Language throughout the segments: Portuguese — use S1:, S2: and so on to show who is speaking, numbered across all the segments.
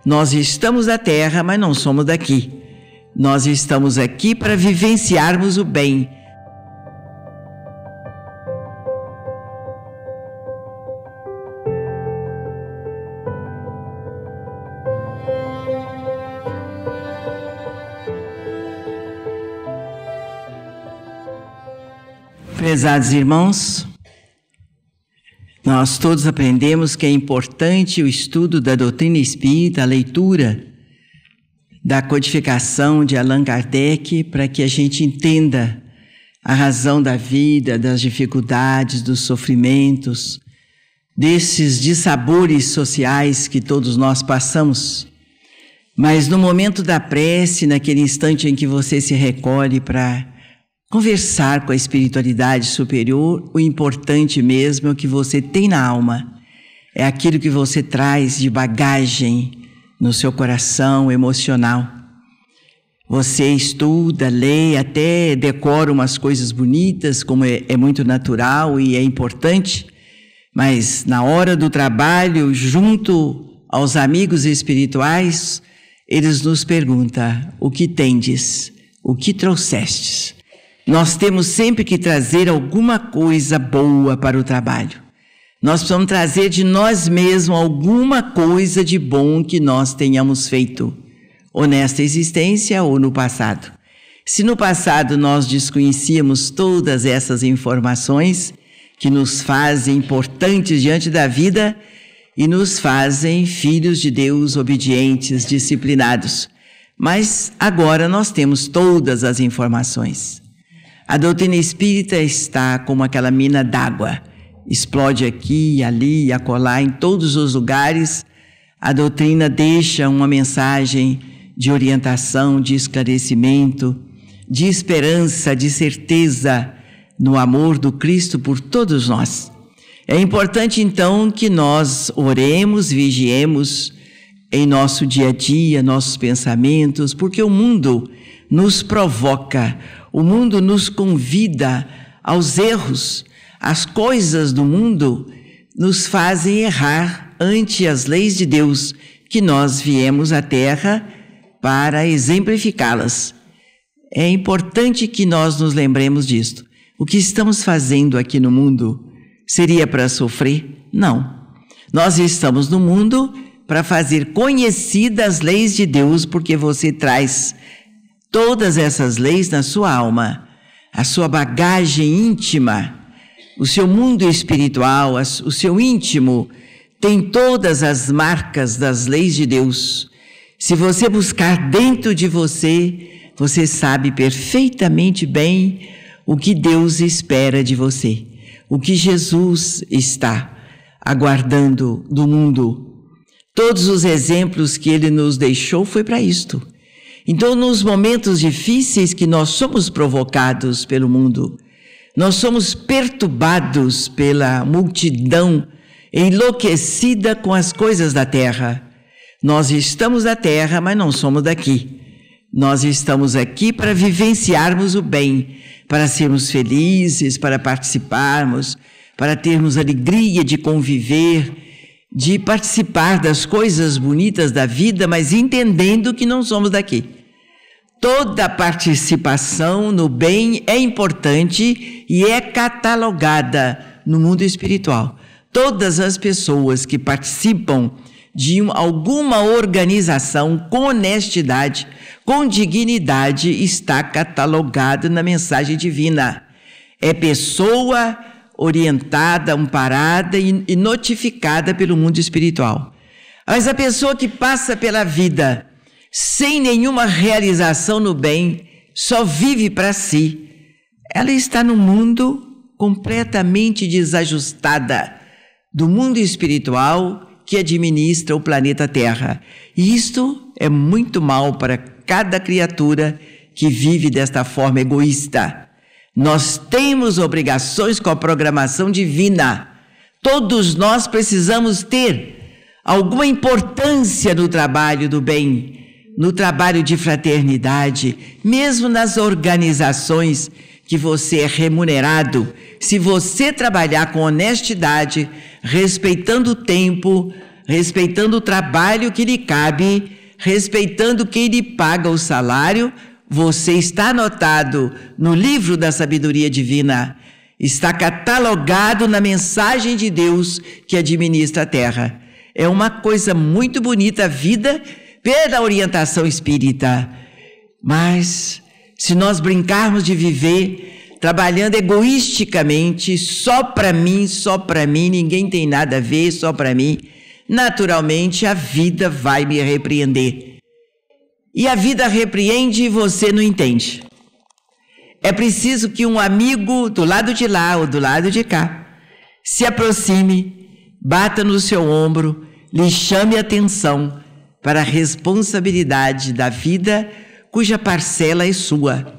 S1: Nós estamos na Terra, mas não somos daqui. Nós estamos aqui para vivenciarmos o bem. Prezados irmãos, nós todos aprendemos que é importante o estudo da doutrina espírita, a leitura da codificação de Allan Kardec, para que a gente entenda a razão da vida, das dificuldades, dos sofrimentos, desses dissabores sociais que todos nós passamos. Mas no momento da prece, naquele instante em que você se recolhe para conversar com a espiritualidade superior, o importante mesmo é o que você tem na alma. É aquilo que você traz de bagagem no seu coração emocional. Você estuda, lê, até decora umas coisas bonitas, como é muito natural e é importante, mas na hora do trabalho, junto aos amigos espirituais, eles nos perguntam: o que tendes? O que trouxestes? Nós temos sempre que trazer alguma coisa boa para o trabalho. Nós precisamos trazer de nós mesmos alguma coisa de bom que nós tenhamos feito, ou nesta existência ou no passado. Se no passado nós desconhecíamos todas essas informações que nos fazem importantes diante da vida e nos fazem filhos de Deus obedientes, disciplinados. Mas agora nós temos todas as informações. A doutrina espírita está como aquela mina d'água. Explode aqui, ali, acolá, em todos os lugares. A doutrina deixa uma mensagem de orientação, de esclarecimento, de esperança, de certeza no amor do Cristo por todos nós. É importante, então, que nós oremos, vigiemos em nosso dia a dia, nossos pensamentos, porque o mundo nos provoca, o mundo nos convida aos erros. As coisas do mundo nos fazem errar ante as leis de Deus, que nós viemos à Terra para exemplificá-las. É importante que nós nos lembremos disto. O que estamos fazendo aqui no mundo seria para sofrer? Não. Nós estamos no mundo para fazer conhecidas as leis de Deus, porque você traz todas essas leis na sua alma, a sua bagagem íntima, o seu mundo espiritual, o seu íntimo, tem todas as marcas das leis de Deus. Se você buscar dentro de você, você sabe perfeitamente bem o que Deus espera de você, o que Jesus está aguardando do mundo. Todos os exemplos que Ele nos deixou foi para isto. Então, nos momentos difíceis que nós somos provocados pelo mundo, nós somos perturbados pela multidão enlouquecida com as coisas da terra. Nós estamos na terra, mas não somos daqui. Nós estamos aqui para vivenciarmos o bem, para sermos felizes, para participarmos, para termos alegria de conviver, de participar das coisas bonitas da vida, mas entendendo que não somos daqui. Toda participação no bem é importante e é catalogada no mundo espiritual. Todas as pessoas que participam de alguma organização com honestidade, com dignidade, está catalogado na mensagem divina. É pessoa orientada, amparada e notificada pelo mundo espiritual. Mas a pessoa que passa pela vida sem nenhuma realização no bem, só vive para si, ela está no mundo completamente desajustada do mundo espiritual que administra o planeta Terra. E isto é muito mal para cada criatura que vive desta forma egoísta. Nós temos obrigações com a programação divina. Todos nós precisamos ter alguma importância no trabalho do bem, no trabalho de fraternidade, mesmo nas organizações que você é remunerado. Se você trabalhar com honestidade, respeitando o tempo, respeitando o trabalho que lhe cabe, respeitando quem lhe paga o salário, você está anotado no livro da sabedoria divina, está catalogado na mensagem de Deus que administra a terra. É uma coisa muito bonita a vida pela orientação espírita. Mas se nós brincarmos de viver trabalhando egoisticamente, só para mim, ninguém tem nada a ver, só para mim, naturalmente a vida vai me repreender. E a vida repreende e você não entende. É preciso que um amigo do lado de lá ou do lado de cá se aproxime, bata no seu ombro, lhe chame a atenção para a responsabilidade da vida cuja parcela é sua.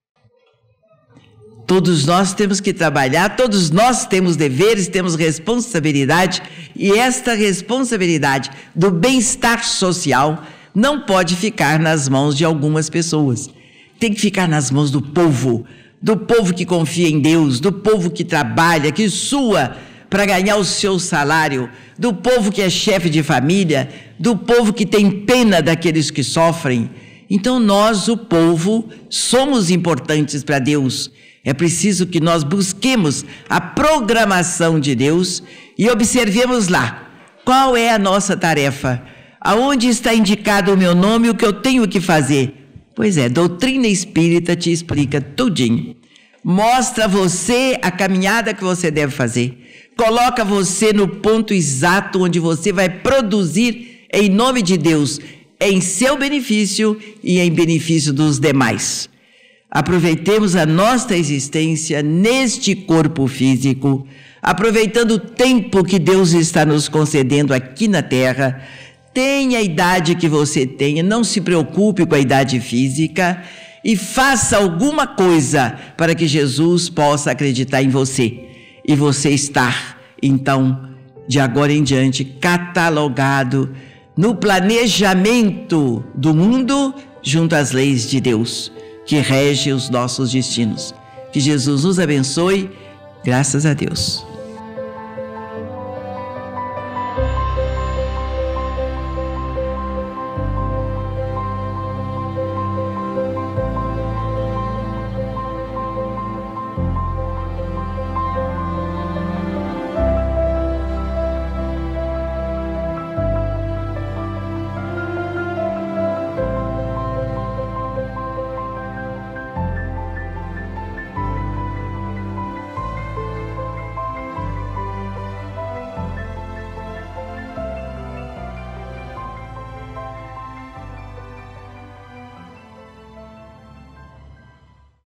S1: Todos nós temos que trabalhar, todos nós temos deveres, temos responsabilidade, e esta responsabilidade do bem-estar social não pode ficar nas mãos de algumas pessoas. Tem que ficar nas mãos do povo que confia em Deus, do povo que trabalha, que sua para ganhar o seu salário, do povo que é chefe de família, do povo que tem pena daqueles que sofrem. Então nós, o povo, somos importantes para Deus. É preciso que nós busquemos a programação de Deus e observemos lá qual é a nossa tarefa, aonde está indicado o meu nome e o que eu tenho que fazer. Pois é, doutrina espírita te explica tudinho. Mostra a você a caminhada que você deve fazer. Coloca você no ponto exato onde você vai produzir em nome de Deus, em seu benefício e em benefício dos demais. Aproveitemos a nossa existência neste corpo físico, aproveitando o tempo que Deus está nos concedendo aqui na Terra. Tenha a idade que você tenha, não se preocupe com a idade física e faça alguma coisa para que Jesus possa acreditar em você. E você estar, então, de agora em diante, catalogado no planejamento do mundo junto às leis de Deus, que rege os nossos destinos. Que Jesus nos abençoe, graças a Deus.